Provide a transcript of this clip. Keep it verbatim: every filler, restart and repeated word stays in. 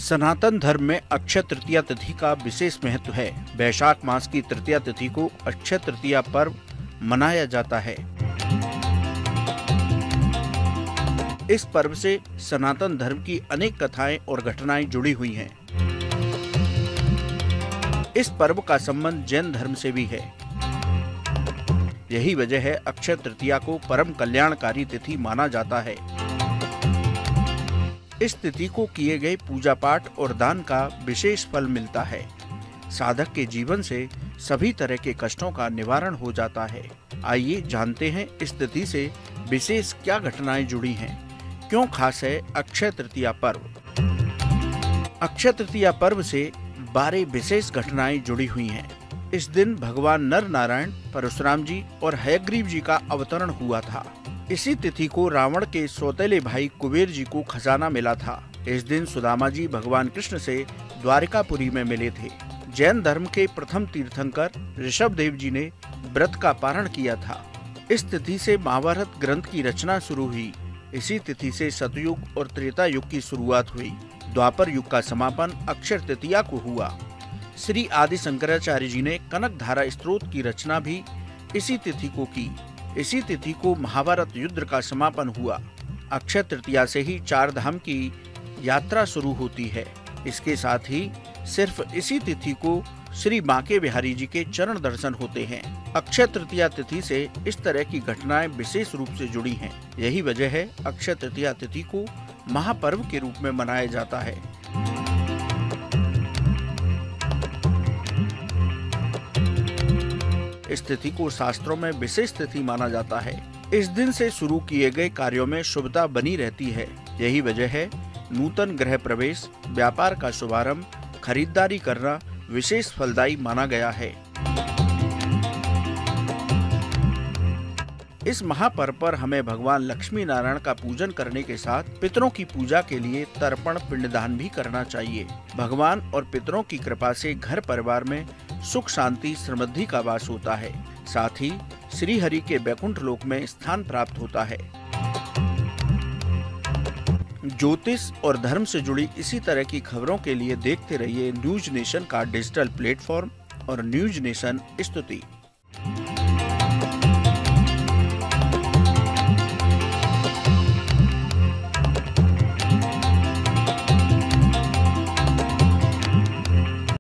सनातन धर्म में अक्षय तृतीया तिथि का विशेष महत्व है। वैशाख मास की तृतीया तिथि को अक्षय तृतीया पर्व मनाया जाता है। इस पर्व से सनातन धर्म की अनेक कथाएं और घटनाएं जुड़ी हुई हैं। इस पर्व का संबंध जैन धर्म से भी है। यही वजह है अक्षय तृतीया को परम कल्याणकारी तिथि माना जाता है। इस तिथि को किए गए पूजा पाठ और दान का विशेष फल मिलता है। साधक के जीवन से सभी तरह के कष्टों का निवारण हो जाता है। आइए जानते हैं इस तिथि से विशेष क्या घटनाएं जुड़ी हैं, क्यों खास है अक्षय तृतीया पर्व। अक्षय तृतीया पर्व से बारह विशेष घटनाएं जुड़ी हुई हैं। इस दिन भगवान नर नारायण, परशुराम जी और हयग्रीव जी का अवतरण हुआ था। इसी तिथि को रावण के सौतेले भाई कुबेर जी को खजाना मिला था। इस दिन सुदामा जी भगवान कृष्ण से द्वारिकापुरी में मिले थे। जैन धर्म के प्रथम तीर्थंकर ऋषभदेव जी ने व्रत का पारण किया था। इस तिथि से महाभारत ग्रंथ की रचना शुरू हुई। इसी तिथि से सतयुग और त्रेता युग की शुरुआत हुई। द्वापर युग का समापन अक्षय तृतीया को हुआ। श्री आदि शंकराचार्य जी ने कनक धारा स्तोत्र की रचना भी इसी तिथि को की। इसी तिथि को महाभारत युद्ध का समापन हुआ। अक्षय तृतीया से ही चार धाम की यात्रा शुरू होती है। इसके साथ ही सिर्फ इसी तिथि को श्री बांके बिहारी जी के चरण दर्शन होते हैं। अक्षय तृतीया तिथि से इस तरह की घटनाएं विशेष रूप से जुड़ी हैं। यही वजह है अक्षय तृतीया तिथि को महापर्व के रूप में मनाया जाता है। इस तिथि को शास्त्रों में विशेष तिथि माना जाता है। इस दिन से शुरू किए गए कार्यों में शुभता बनी रहती है। यही वजह है नूतन गृह प्रवेश, व्यापार का शुभारंभ, खरीदारी करना विशेष फलदायी माना गया है। इस महापर्व पर हमें भगवान लक्ष्मी नारायण का पूजन करने के साथ पितरों की पूजा के लिए तर्पण पिंडदान भी करना चाहिए। भगवान और पितरों की कृपा से घर परिवार में सुख शांति समृद्धि का वास होता है। साथ ही श्री हरि के वैकुंठ लोक में स्थान प्राप्त होता है। ज्योतिष और धर्म से जुड़ी इसी तरह की खबरों के लिए देखते रहिए न्यूज नेशन का डिजिटल प्लेटफॉर्म और न्यूज नेशन स्तुति।